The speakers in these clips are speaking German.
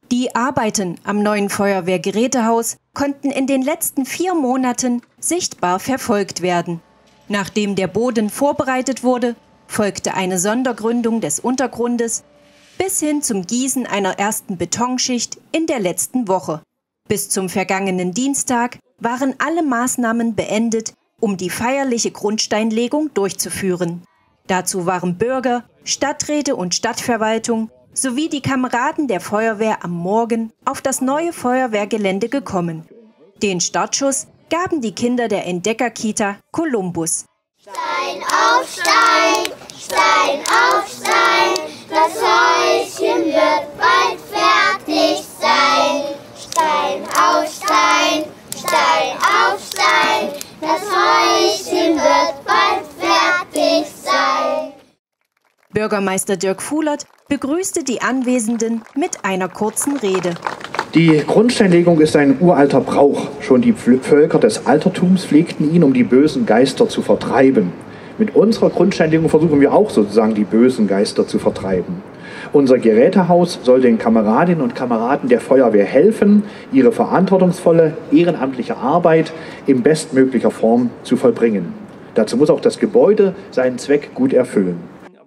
Die Arbeiten am neuen Feuerwehrgerätehaus konnten in den letzten 4 Monaten sichtbar verfolgt werden. Nachdem der Boden vorbereitet wurde, folgte eine Sondergründung des Untergrundes bis hin zum Gießen einer ersten Betonschicht in der letzten Woche. Bis zum vergangenen Dienstag waren alle Maßnahmen beendet, um die feierliche Grundsteinlegung durchzuführen. Dazu waren Bürger, Stadträte und Stadtverwaltung sowie die Kameraden der Feuerwehr am Morgen auf das neue Feuerwehrgelände gekommen. Den Startschuss gaben die Kinder der Entdeckerkita Columbus. Stein auf Stein, Stein auf Stein, das Häuschen wird bald fertig sein. Stein auf Stein, Stein auf Stein, das Häuschen wird bald fertig sein. Bürgermeister Dirk Fuhlert begrüßte die Anwesenden mit einer kurzen Rede. Die Grundsteinlegung ist ein uralter Brauch. Schon die Völker des Altertums pflegten ihn, um die bösen Geister zu vertreiben. Mit unserer Grundsteinlegung versuchen wir auch sozusagen die bösen Geister zu vertreiben. Unser Gerätehaus soll den Kameradinnen und Kameraden der Feuerwehr helfen, ihre verantwortungsvolle ehrenamtliche Arbeit in bestmöglicher Form zu vollbringen. Dazu muss auch das Gebäude seinen Zweck gut erfüllen.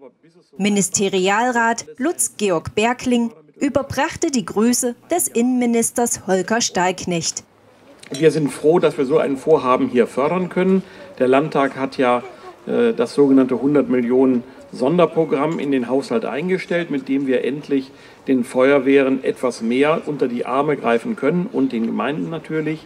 Ministerialrat Lutz-Georg Berkling überbrachte die Grüße des Innenministers Holger Stahlknecht. Wir sind froh, dass wir so ein Vorhaben hier fördern können. Der Landtag hat ja das sogenannte 100 Millionen Sonderprogramm in den Haushalt eingestellt, mit dem wir endlich den Feuerwehren etwas mehr unter die Arme greifen können und den Gemeinden natürlich.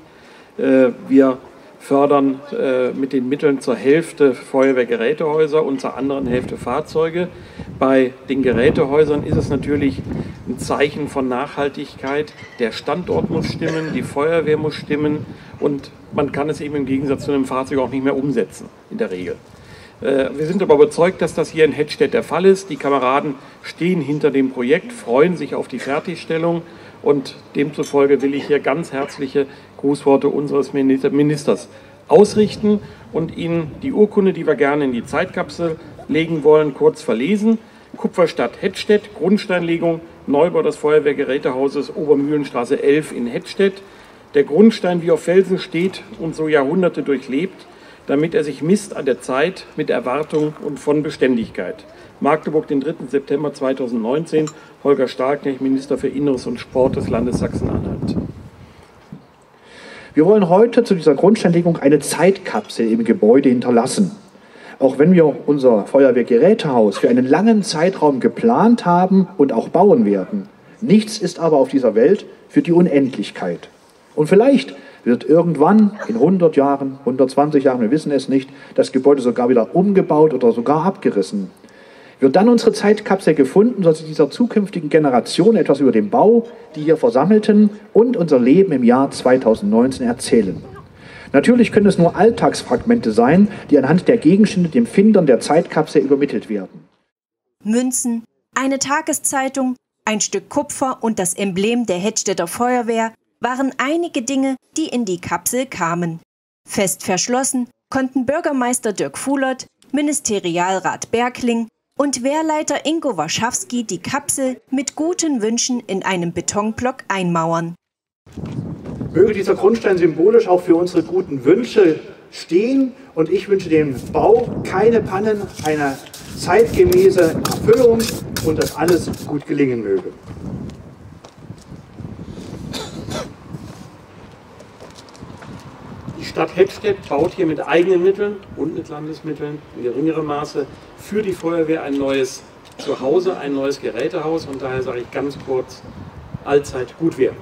Wir fördern mit den Mitteln zur Hälfte Feuerwehrgerätehäuser und zur anderen Hälfte Fahrzeuge. Bei den Gerätehäusern ist es natürlich ein Zeichen von Nachhaltigkeit. Der Standort muss stimmen, die Feuerwehr muss stimmen und man kann es eben im Gegensatz zu einem Fahrzeug auch nicht mehr umsetzen, in der Regel. Wir sind aber überzeugt, dass das hier in Hettstedt der Fall ist. Die Kameraden stehen hinter dem Projekt, freuen sich auf die Fertigstellung und demzufolge will ich hier ganz herzliche Grußworte unseres Ministers ausrichten und Ihnen die Urkunde, die wir gerne in die Zeitkapsel legen wollen, kurz verlesen. Kupferstadt Hettstedt, Grundsteinlegung, Neubau des Feuerwehrgerätehauses Obermühlenstraße 11 in Hettstedt. Der Grundstein wie auf Felsen steht und so Jahrhunderte durchlebt, damit er sich misst an der Zeit mit Erwartung und von Beständigkeit. Magdeburg, den 3. September 2019, Holger Stahlknecht, Minister für Inneres und Sport des Landes Sachsen-Anhalt. Wir wollen heute zu dieser Grundsteinlegung eine Zeitkapsel im Gebäude hinterlassen. Auch wenn wir unser Feuerwehrgerätehaus für einen langen Zeitraum geplant haben und auch bauen werden. Nichts ist aber auf dieser Welt für die Unendlichkeit. Und vielleicht wird irgendwann in 100 Jahren, 120 Jahren, wir wissen es nicht, das Gebäude sogar wieder umgebaut oder sogar abgerissen. Wird dann unsere Zeitkapsel gefunden, soll sie dieser zukünftigen Generation etwas über den Bau, die hier versammelten und unser Leben im Jahr 2019 erzählen. Natürlich können es nur Alltagsfragmente sein, die anhand der Gegenstände dem Findern der Zeitkapsel übermittelt werden. Münzen, eine Tageszeitung, ein Stück Kupfer und das Emblem der Hettstedter Feuerwehr waren einige Dinge, die in die Kapsel kamen. Fest verschlossen konnten Bürgermeister Dirk Fuhlert, Ministerialrat Berkling und Wehrleiter Ingo Warschawski die Kapsel mit guten Wünschen in einem Betonblock einmauern. Möge dieser Grundstein symbolisch auch für unsere guten Wünsche stehen und ich wünsche dem Bau keine Pannen, eine zeitgemäße Erfüllung und dass alles gut gelingen möge. Die Stadt Hettstedt baut hier mit eigenen Mitteln und mit Landesmitteln in geringerem Maße für die Feuerwehr ein neues Zuhause, ein neues Gerätehaus und daher sage ich ganz kurz, allzeit gut werden.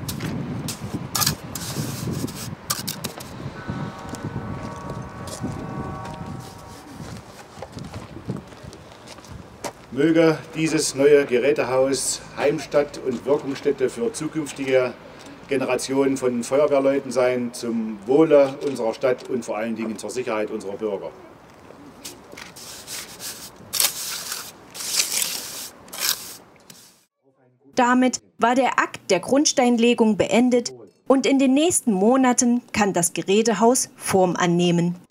Möge dieses neue Gerätehaus Heimstatt und Wirkungsstätte für zukünftige Generationen von Feuerwehrleuten sein, zum Wohle unserer Stadt und vor allen Dingen zur Sicherheit unserer Bürger. Damit war der Akt der Grundsteinlegung beendet und in den nächsten Monaten kann das Gerätehaus Form annehmen.